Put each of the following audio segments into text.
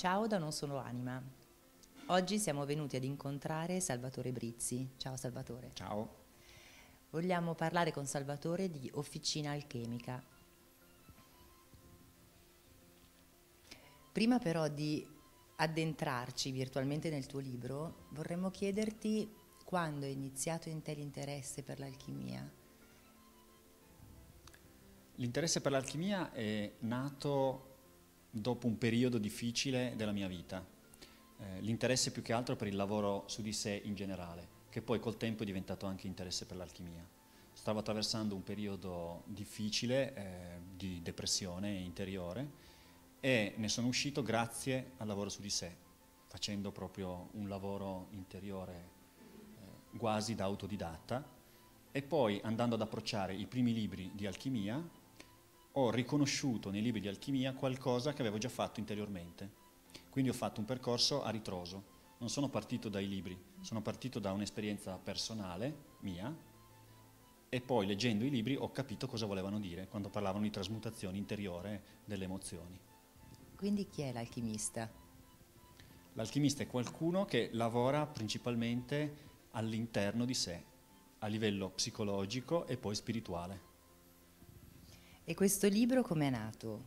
Ciao da Non Sono Anima. Oggi siamo venuti ad incontrare Salvatore Brizzi. Ciao Salvatore. Ciao. Vogliamo parlare con Salvatore di Officina Alchemica. Prima però di addentrarci virtualmente nel tuo libro, vorremmo chiederti quando è iniziato in te l'interesse per l'alchimia. L'interesse per l'alchimia è nato dopo un periodo difficile della mia vita. L'interesse più che altro per il lavoro su di sé in generale, che poi col tempo è diventato anche interesse per l'alchimia. Stavo attraversando un periodo difficile di depressione interiore e ne sono uscito grazie al lavoro su di sé, facendo proprio un lavoro interiore quasi da autodidatta, e poi andando ad approcciare i primi libri di alchimia ho riconosciuto nei libri di alchimia qualcosa che avevo già fatto interiormente. Quindi ho fatto un percorso a ritroso. Non sono partito dai libri, sono partito da un'esperienza personale mia e poi leggendo i libri ho capito cosa volevano dire quando parlavano di trasmutazione interiore delle emozioni. Quindi chi è l'alchimista? L'alchimista è qualcuno che lavora principalmente all'interno di sé, a livello psicologico e poi spirituale. E questo libro com'è nato?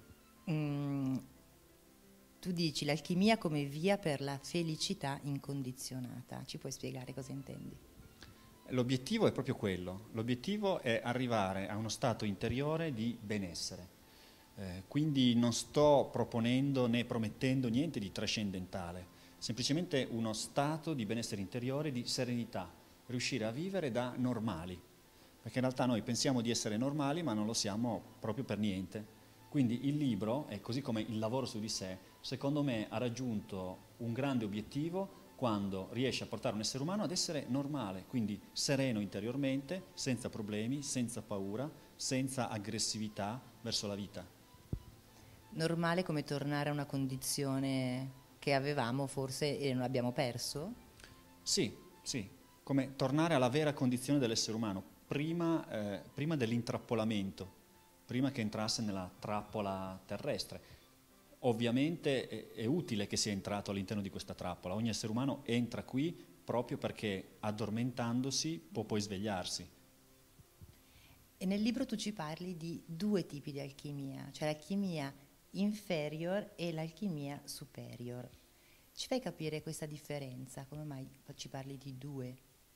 Tu dici l'alchimia come via per la felicità incondizionata. Ci puoi spiegare cosa intendi? L'obiettivo è proprio quello, l'obiettivo è arrivare a uno stato interiore di benessere. Quindi non sto proponendo né promettendo niente di trascendentale, semplicemente uno stato di benessere interiore, di serenità, riuscire a vivere da normali, perché in realtà noi pensiamo di essere normali ma non lo siamo proprio per niente. Quindi il libro, e così come il lavoro su di sé, secondo me ha raggiunto un grande obiettivo quando riesce a portare un essere umano ad essere normale, quindi sereno interiormente, senza problemi, senza paura, senza aggressività verso la vita. Normale come tornare a una condizione che avevamo forse e non abbiamo perso? Sì, sì, come tornare alla vera condizione dell'essere umano, prima dell'intrappolamento, prima che entrasse nella trappola terrestre. Ovviamente è utile che sia entrato all'interno di questa trappola, ogni essere umano entra qui proprio perché addormentandosi può poi svegliarsi. E nel libro tu ci parli di due tipi di alchimia, cioè l'alchimia inferior e l'alchimia superior. Ci fai capire questa differenza? Come mai ci parli di due?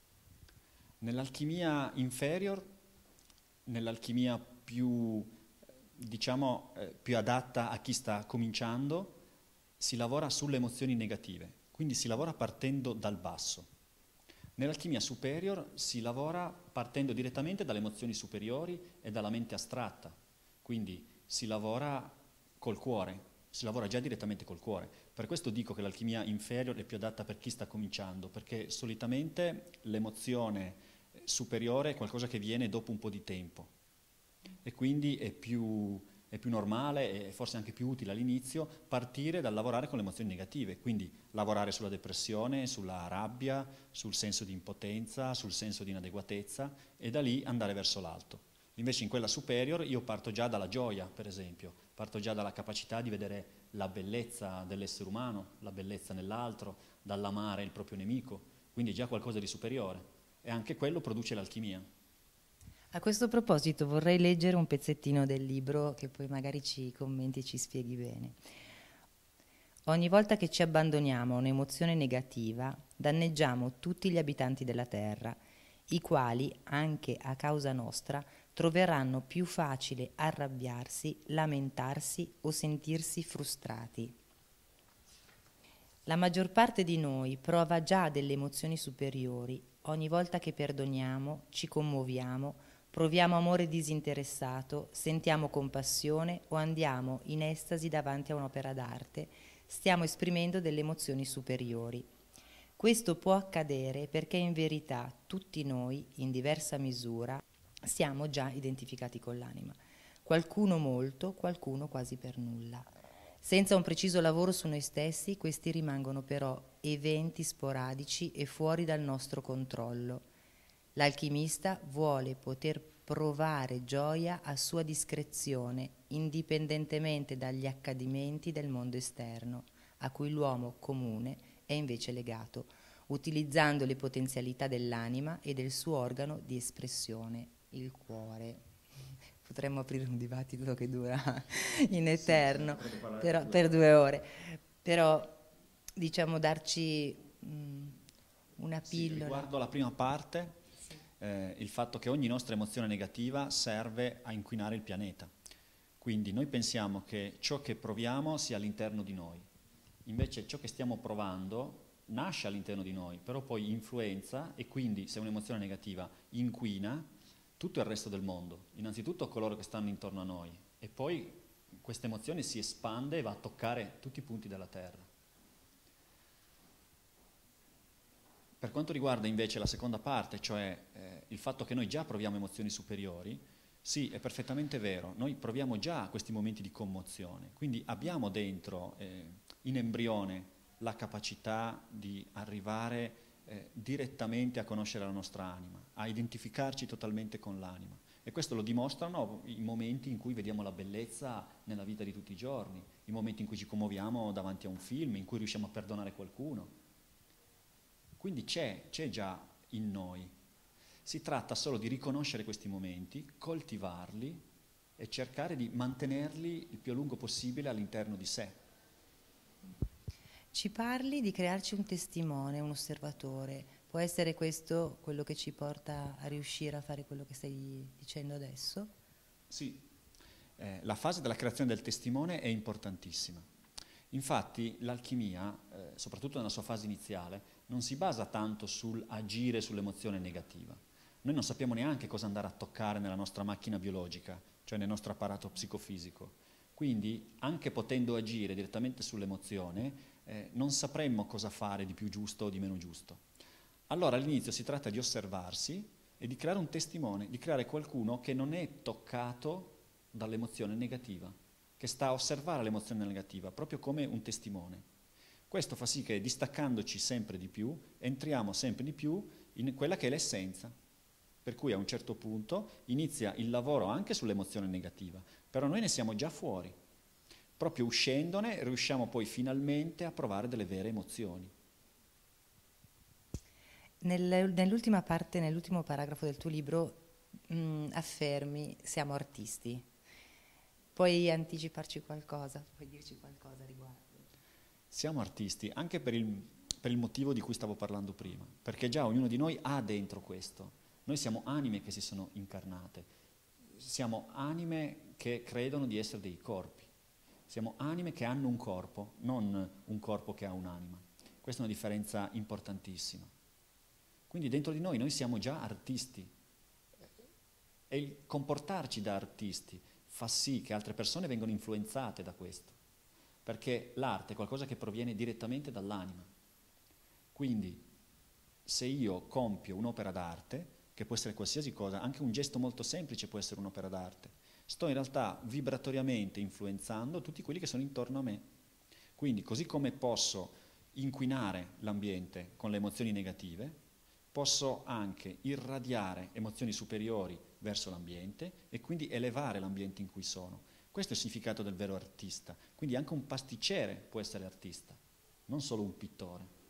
Nell'alchimia inferior, nell'alchimia più, diciamo, più adatta a chi sta cominciando, si lavora sulle emozioni negative, quindi si lavora partendo dal basso. Nell'alchimia superior si lavora partendo direttamente dalle emozioni superiori e dalla mente astratta, quindi si lavora col cuore, si lavora già direttamente col cuore. Per questo dico che l'alchimia inferior è più adatta per chi sta cominciando, perché solitamente l'emozione superiore è qualcosa che viene dopo un po' di tempo e quindi è più normale e forse anche più utile all'inizio partire dal lavorare con le emozioni negative, quindi lavorare sulla depressione, sulla rabbia, sul senso di impotenza, sul senso di inadeguatezza e da lì andare verso l'alto. Invece in quella superior io parto già dalla gioia, per esempio, parto già dalla capacità di vedere la bellezza dell'essere umano, la bellezza nell'altro, dall'amare il proprio nemico, quindi è già qualcosa di superiore e anche quello produce l'alchimia. A questo proposito vorrei leggere un pezzettino del libro che poi magari ci commenti e ci spieghi bene. Ogni volta che ci abbandoniamo a un'emozione negativa, danneggiamo tutti gli abitanti della Terra, i quali, anche a causa nostra, troveranno più facile arrabbiarsi, lamentarsi o sentirsi frustrati. La maggior parte di noi prova già delle emozioni superiori. Ogni volta che perdoniamo, ci commuoviamo, proviamo amore disinteressato, sentiamo compassione o andiamo in estasi davanti a un'opera d'arte, stiamo esprimendo delle emozioni superiori. Questo può accadere perché in verità tutti noi, in diversa misura, siamo già identificati con l'anima. Qualcuno molto, qualcuno quasi per nulla. Senza un preciso lavoro su noi stessi, questi rimangono però eventi sporadici e fuori dal nostro controllo. L'alchimista vuole poter provare gioia a sua discrezione, indipendentemente dagli accadimenti del mondo esterno, a cui l'uomo comune è invece legato, utilizzando le potenzialità dell'anima e del suo organo di espressione, il cuore. Potremmo aprire un dibattito che dura in eterno, però, per 2 ore, però diciamo darci una pillola. Sì, riguardo alla prima parte, il fatto che ogni nostra emozione negativa serve a inquinare il pianeta. Quindi noi pensiamo che ciò che proviamo sia all'interno di noi, invece ciò che stiamo provando nasce all'interno di noi, però poi influenza e quindi se un'emozione negativa inquina tutto il resto del mondo, innanzitutto coloro che stanno intorno a noi e poi questa emozione si espande e va a toccare tutti i punti della Terra. Per quanto riguarda invece la seconda parte, cioè il fatto che noi già proviamo emozioni superiori, sì, è perfettamente vero, noi proviamo già questi momenti di commozione, quindi abbiamo dentro in embrione la capacità di arrivare direttamente a conoscere la nostra anima, a identificarci totalmente con l'anima. E questo lo dimostrano i momenti in cui vediamo la bellezza nella vita di tutti i giorni, i momenti in cui ci commuoviamo davanti a un film, in cui riusciamo a perdonare qualcuno. Quindi c'è già in noi. Si tratta solo di riconoscere questi momenti, coltivarli e cercare di mantenerli il più a lungo possibile all'interno di sé. Ci parli di crearci un testimone, un osservatore. Può essere questo quello che ci porta a riuscire a fare quello che stai dicendo adesso? Sì, la fase della creazione del testimone è importantissima. Infatti l'alchimia, soprattutto nella sua fase iniziale, non si basa tanto sull'agire sull'emozione negativa. Noi non sappiamo neanche cosa andare a toccare nella nostra macchina biologica, cioè nel nostro apparato psicofisico. Quindi, anche potendo agire direttamente sull'emozione, non sapremmo cosa fare di più giusto o di meno giusto. Allora all'inizio si tratta di osservarsi e di creare un testimone, di creare qualcuno che non è toccato dall'emozione negativa, che sta a osservare l'emozione negativa, proprio come un testimone. Questo fa sì che, distaccandoci sempre di più, entriamo sempre di più in quella che è l'essenza. Per cui a un certo punto inizia il lavoro anche sull'emozione negativa, però noi ne siamo già fuori. Proprio uscendone riusciamo poi finalmente a provare delle vere emozioni. Nell'ultima parte, nell'ultimo paragrafo del tuo libro, affermi siamo artisti. Puoi anticiparci qualcosa? Puoi dirci qualcosa a riguardo? Siamo artisti anche per il motivo di cui stavo parlando prima, perché già ognuno di noi ha dentro questo. Noi siamo anime che si sono incarnate, siamo anime che credono di essere dei corpi, siamo anime che hanno un corpo, non un corpo che ha un'anima. Questa è una differenza importantissima. Quindi dentro di noi siamo già artisti e il comportarci da artisti fa sì che altre persone vengano influenzate da questo, perché l'arte è qualcosa che proviene direttamente dall'anima. Quindi se io compio un'opera d'arte, che può essere qualsiasi cosa, anche un gesto molto semplice può essere un'opera d'arte, sto in realtà vibratoriamente influenzando tutti quelli che sono intorno a me. Quindi così come posso inquinare l'ambiente con le emozioni negative, posso anche irradiare emozioni superiori verso l'ambiente e quindi elevare l'ambiente in cui sono. Questo è il significato del vero artista. Quindi anche un pasticcere può essere artista, non solo un pittore.